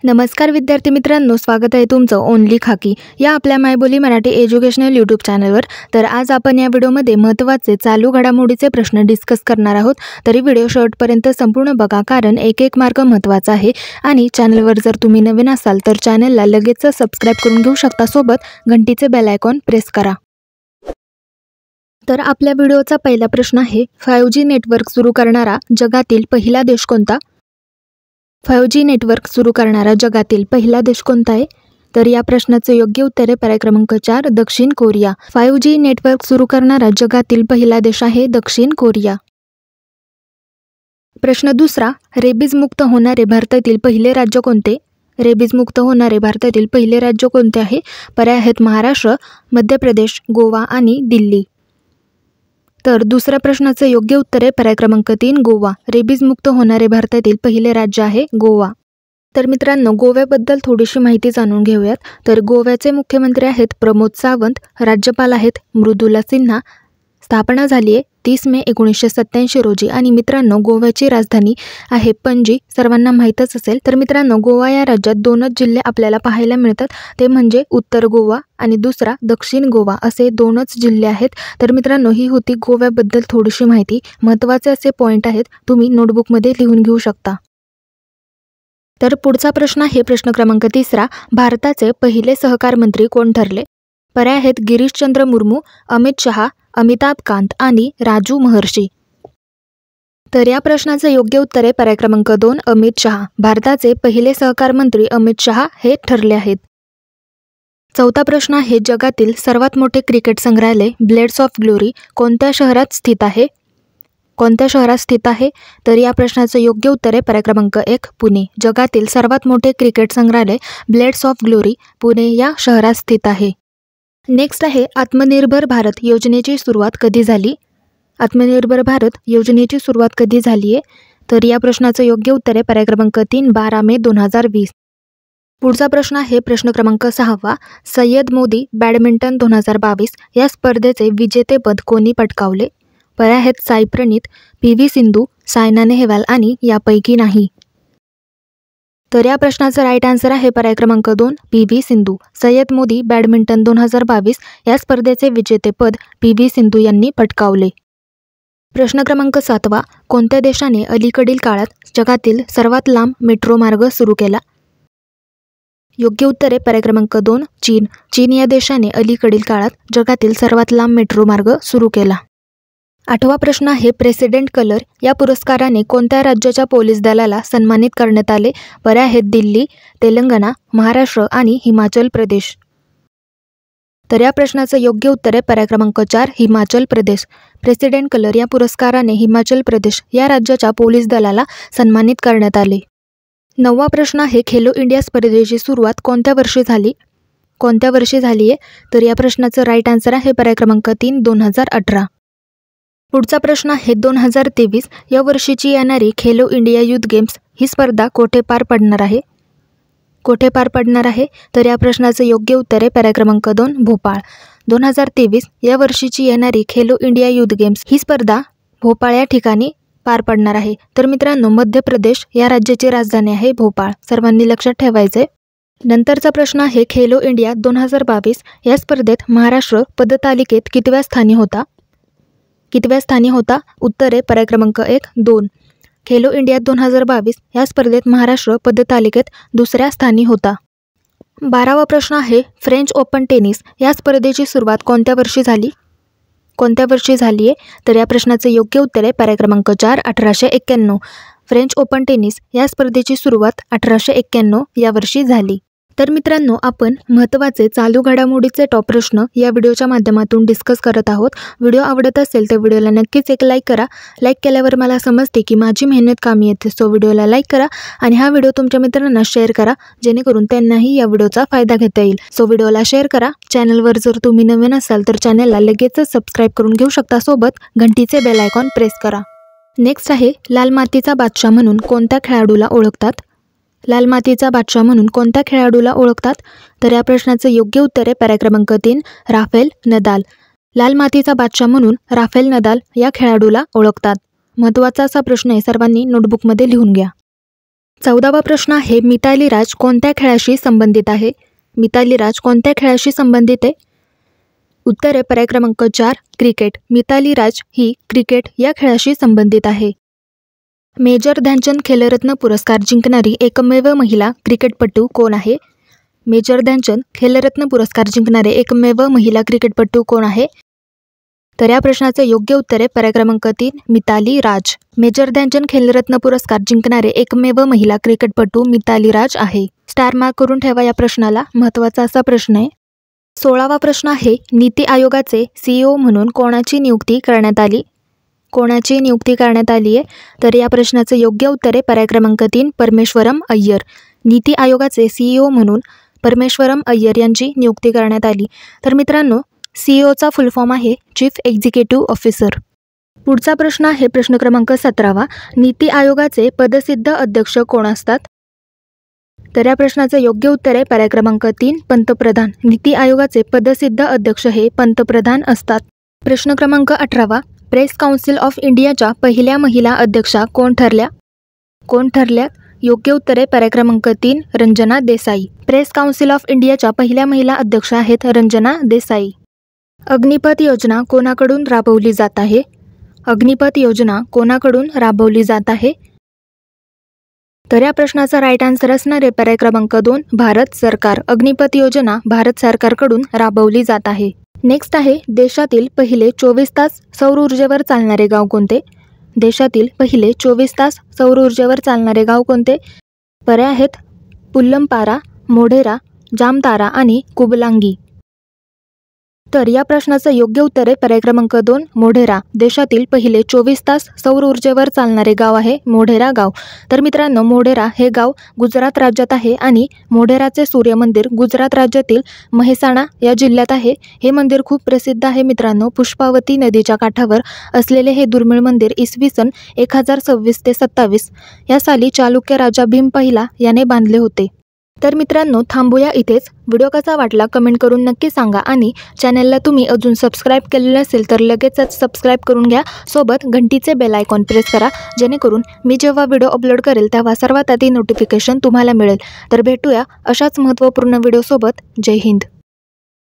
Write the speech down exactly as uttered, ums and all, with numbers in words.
नमस्कार विद्यार्थी मित्रांनो, स्वागत आहे तुमचं ओनली खाकी या आपल्या मायबोली मराठी एज्युकेशनल यूट्यूब चॅनलवर। तर आज आपण या व्हिडिओमध्ये महत्त्वाचे चालू घडामोडीचे प्रश्न डिस्कस करणार आहोत। तरी व्हिडिओ शेवटपर्यंत संपूर्ण बघा, कारण एक एक मार्क महत्त्वाचा आहे। आणि चॅनलवर जर तुम्ही नवीन असाल तर चॅनलला लगेच सबस्क्राइब करून घेऊ शकता, सोबत घंटीचे बेल आयकॉन प्रेस करा। तर आपल्या व्हिडिओचा पहिला प्रश्न आहे, फाइव्ह जी नेटवर्क सुरू करणारा जगातील पहिला देश कोणता? फाइव्ह जी नेटवर्क सुरू करणारा जगातील पहिला देश कोणता आहे? तर या प्रश्नाचे योग्य उत्तर आहे पर्याय क्रमांक चार, दक्षिण कोरिया। फाइव्ह जी नेटवर्क सुरू करणारा जगातील पहिला देश आहे दक्षिण कोरिया। प्रश्न दुसरा, रेबीज मुक्त होणारे भारतातील पहिले राज्य कोणते? रेबीज मुक्त होणारे भारतातील पहिले राज्य कोणते आहे? पर्याय आहेत महाराष्ट्र, मध्य प्रदेश, गोवा आणि दिल्ली। तर दुसऱ्या प्रश्नाचे योग्य उत्तर आहे पर्याय क्रमांक तीन, गोवा। रेबीज मुक्त होणारे भारतातील पहिले राज्य आहे गोवा। तर मित्रांनो, गोव्याबद्दल थोडीशी माहिती जाणून घेऊयात। तर गोव्याचे मुख्यमंत्री आहेत प्रमोद सावंत, राज्यपाल आहेत मृदुला सिन्हा। स्थापना झाली आहे तीस मे एकोणीसशे सत्त्याऐंशी रोजी आणि मित्रांनो, गोव्याची राजधानी आहे पणजी, सर्वांना माहीतच असेल। तर मित्रांनो, गोवा या राज्यात दोनच जिल्हे आपल्याला पाहायला मिळतात, ते म्हणजे उत्तर गोवा आणि दुसरा दक्षिण गोवा, असे दोनच जिल्हे आहेत। तर मित्रांनो, ही होती गोव्याबद्दल थोडीशी माहिती। महत्त्वाचे असे पॉईंट आहेत, तुम्ही नोटबुकमध्ये लिहून घेऊ शकता। तर पुढचा प्रश्न आहे प्रश्न क्रमांक तिसरा, भारताचे पहिले सहकार मंत्री कोण ठरले? पर्याय आहेत गिरीशचंद्र मुर्मू, अमित शहा, अमिताभ कांत आणि राजू महर्षी। तर या प्रश्नाचं योग्य उत्तर आहे पर्याय क्रमांक दोन, अमित शहा। भारताचे पहिले सहकार मंत्री अमित शहा हे ठरले आहेत। चौथा प्रश्न आहे, जगातील सर्वात मोठे क्रिकेट संग्रहालय ब्लेड्स ऑफ ग्लोरी कोणत्या शहरात स्थित आहे? कोणत्या शहरात स्थित आहे? तर या प्रश्नाचं योग्य उत्तर आहे पर्याय क्रमांक एक, पुणे। जगातील सर्वात मोठे क्रिकेट संग्रहालय ब्लेड्स ऑफ ग्लोरी पुणे या शहरात स्थित आहे। नेक्स्ट आहे, आत्मनिर्भर भारत योजनेची सुरुवात कधी झाली? आत्मनिर्भर भारत योजनेची सुरुवात कधी झाली आहे? तर या प्रश्नाचं योग्य उत्तर आहे पर्याय क्रमांक तीन, बारा मे दोन हजार वीस। पुढचा प्रश्न आहे प्रश्न क्रमांक सहावा, सय्यद मोदी बॅडमिंटन दोन हजार बावीस या स्पर्धेचे विजेतेपद कोणी पटकावले? पर्याय आहेत साई प्रणीत, पी व्ही सिंधू, सायना नेहवाल आणि यापैकी नाही। तर या प्रश्नाचा राईट आन्सर आहे पर्याय क्रमांक दोन, P V Sindhu. Syed Modi badminton दोन हजार बावीस या स्पर्धेचे विजेतेपद पी व्ही सिंधू यांनी पटकावले। प्रश्न क्रमांक सातवा, कोणत्या देशाने अलीकडील काळात जगातील सर्वात लांब मेट्रो मार्ग सुरू केला? योग्य उत्तर आहे पर्याय क्रमांक दोन, चीन। चीन या देशाने अलीकडील काळात जगातील सर्वात लांब मेट्रो मार्ग सुरू केला। आठवा प्रश्न आहे, प्रेसिडेंट कलर या पुरस्काराने कोणत्या राज्याच्या पोलीस दलाला सन्मानित करण्यात आले? पर्याय आहेत दिल्ली, तेलंगणा, महाराष्ट्र आणि हिमाचल प्रदेश। तर या प्रश्नाचं योग्य उत्तर आहे पर्याय क्रमांक चार, हिमाचल प्रदेश। प्रेसिडेंट कलर या पुरस्काराने हिमाचल प्रदेश या राज्याच्या पोलीस दलाला सन्मानित करण्यात आले। नववा प्रश्न आहे, खेलो इंडिया स्पर्धेची सुरुवात कोणत्या वर्षी झाली? कोणत्या वर्षी झाली आहे? तर या प्रश्नाचं राईट आन्सर आहे पर्याय क्रमांक तीन, दोन हजार अठरा। पुढचा प्रश्न आहे, दोन हजार तेवीस या वर्षीची येणारी खेलो इंडिया युथ गेम्स ही स्पर्धा कोठे पार पडणार आहे? कोठे पार पडणार आहे? तर या प्रश्नाचं योग्य उत्तर आहे पर्याय क्रमांक दोन, भोपाळ। दोन हजार तेवीस या वर्षीची येणारी खेलो इंडिया युथ गेम्स ही स्पर्धा भोपाळ या ठिकाणी पार पडणार आहे। तर मित्रांनो, मध्य प्रदेश या राज्याची राजधानी आहे भोपाळ, सर्वांनी लक्षात ठेवायचे। नंतरचा प्रश्न आहे, खेलो इंडिया दोन हजार बावीस या स्पर्धेत महाराष्ट्र पदतालिकेत कितव्या स्थानी होता? कितव्या स्थानी होता? उत्तर आहे पर्याय क्रमांक एक, दोन। खेलो इंडिया दोन हजार बावीस या स्पर्धेत महाराष्ट्र पदतालिकेत दुसऱ्या स्थानी होता। बारावा प्रश्न आहे, फ्रेंच ओपन टेनिस या स्पर्धेची सुरुवात कोणत्या वर्षी झाली? कोणत्या वर्षी झाली आहे? तर या प्रश्नाचं योग्य उत्तर आहे पर्याय क्रमांक चार, अठराशे एक्क्याण्णव। फ्रेंच ओपन टेनिस या स्पर्धेची सुरुवात अठराशे एक्क्याण्णव या वर्षी झाली। तर मित्रांनो, आपण महत्त्वाचे चालू घडामोडीचे टॉप प्रश्न या व्हिडिओच्या माध्यमातून डिस्कस करत आहोत। व्हिडिओ आवडत असेल तर व्हिडिओला नक्कीच एक लाईक करा। लाईक केल्यावर मला समजते की माझी मेहनत कामी येते, सो व्हिडिओला लाईक करा आणि हा व्हिडिओ तुमच्या मित्रांना शेअर करा, जेणेकरून त्यांनाही या व्हिडिओचा फायदा घेता येईल। सो व्हिडिओला शेअर करा। चॅनलवर जर तुम्ही नवीन असाल तर चॅनलला लगेचच सबस्क्राईब करून घेऊ शकता, सोबत घंटीचे बेल आयकॉन प्रेस करा। नेक्स्ट आहे, लाल मातीचा बादशाह म्हणून कोणत्या खेळाडूला ओळखतात? लाल मातीचा बादशाह म्हणून कोणत्या खेळाडूला ओळखतात? तर या प्रश्नाचं योग्य उत्तर आहे पर्याय क्रमांक तीन, राफेल नदाल। लाल मातीचा बादशाह म्हणून राफेल नदाल या खेळाडूला ओळखतात। महत्त्वाचा असा प्रश्न आहे, सर्वांनी नोटबुकमध्ये लिहून घ्या। चौदावा प्रश्न आहे, मिताली राज कोणत्या खेळाशी संबंधित आहे? मिताली राज कोणत्या खेळाशी संबंधित आहे? उत्तर आहे पर्याय क्रमांक चार, क्रिकेट. मिताली राज ही क्रिकेट या खेळाशी संबंधित आहे. मेजर ध्यानचंद खेलरत्न पुरस्कार जिंकणारी एकमेव महिला क्रिकेटपटू कोण आहे? मेजर ध्यानचंद खेलरत्न पुरस्कार जिंकणारे एकमेव महिला क्रिकेटपटू कोण आहे? तर या प्रश्नाचे योग्य उत्तर आहे पर्याय क्रमांक तीन, मिताली राज. मेजर ध्यानचंद खेलरत्न पुरस्कार जिंकणारे एकमेव महिला क्रिकेटपटू मिताली राज आहे. स्टार मार्क करून ठेवा या प्रश्नाला, महत्त्वाचा असा प्रश्न आहे. सोळावा प्रश्न आहे, नीती आयोगाचे सीईओ म्हणून कोणाची नियुक्ती करण्यात आली? कोणाची नियुक्ती करण्यात आली आहे? तर या प्रश्नाचे योग्य उत्तर आहे पर्याय क्रमांक तीन, परमेश्वरम अय्यर. नीती आयोगाचे सीईओ म्हणून परमेश्वरम अय्यर यांची नियुक्ती करण्यात आली. तर मित्रांनो, सीईओचा फुल फॉर्म आहे चीफ एक्झिक्युटिव्ह ऑफिसर. पुढचा प्रश्न आहे प्रश्न क्रमांक सतरावा, नीती आयोगाचे पदसिद्ध अध्यक्ष कोण असतात? तर या प्रश्नाचं योग्य उत्तर आहे पर्याय क्रमांक तीन, पंतप्रधान. नीती आयोगाचे पदसिद्ध अध्यक्ष हे पंतप्रधान असतात. प्रश्न क्रमांक अठरावा, प्रेस काउन्सिल ऑफ इंडियाच्या पहिल्या महिला अध्यक्षा कोण ठरल्या? कोण ठरल्या? योग्य उत्तर आहे पर्याय क्रमांक तीन, Ranjana Desai. Press council of इंडियाच्या पहिल्या महिला अध्यक्षा आहेत रंजना देसाई. अग्निपथ योजना कोणाकडून राबवली जात आहे? अग्निपथ योजना कोणाकडून राबवली जात आहे? तर या प्रश्नाचा राईट आन्सर असणार आहे पर्याय क्रमांक दोन, भारत सरकार. अग्निपथ योजना भारत सरकारकडून राबवली जात आहे. नेक्स्ट आहे, देशातील पहिले चोवीस तास सौर ऊर्जेवर चालणारे गाव कोणते? देशातील पहिले चोवीस तास सौर ऊर्जेवर चालणारे गाव कोणते? पर्याय आहेत पुल्लमपारा, मोढेरा, जामतारा आणि कुबलांगी. तर या प्रश्नाचं योग्य उत्तर आहे पर्याय क्रमांक दोन, मोढेरा. देशातील पहिले चोवीस तास सौर ऊर्जेवर चालणारे गाव आहे मोढेरा गाव. तर मित्रांनो, मोढेरा हे गाव गुजरात राज्यात आहे आणि मोढेराचे सूर्य मंदिर गुजरात राज्यातील म्हैसाणा या जिल्ह्यात आहे. हे मंदिर खूप प्रसिद्ध आहे मित्रांनो. पुष्पावती नदीच्या काठावर असलेले हे दुर्मिळ मंदिर इसवी सन एक हजार सव्वीस ते सत्तावीस या साली चालुक्य राजा भीम पहिला याने बांधले होते. तर मित्रांनो, थांबूया इथेच. व्हिडिओ कसा वाटला कमेंट करून नक्की सांगा आणि चॅनलला तुम्ही अजून सबस्क्राईब केलेलं असेल तर लगेचच सबस्क्राईब करून घ्या. सोबत घंटीचे बेल आयकॉन प्रेस करा, जेणेकरून मी जेव्हा व्हिडिओ अपलोड करेल तेव्हा सर्वात आधी नोटिफिकेशन तुम्हाला मिळेल. तर भेटूया अशाच महत्त्वपूर्ण व्हिडिओसोबत. जय हिंद.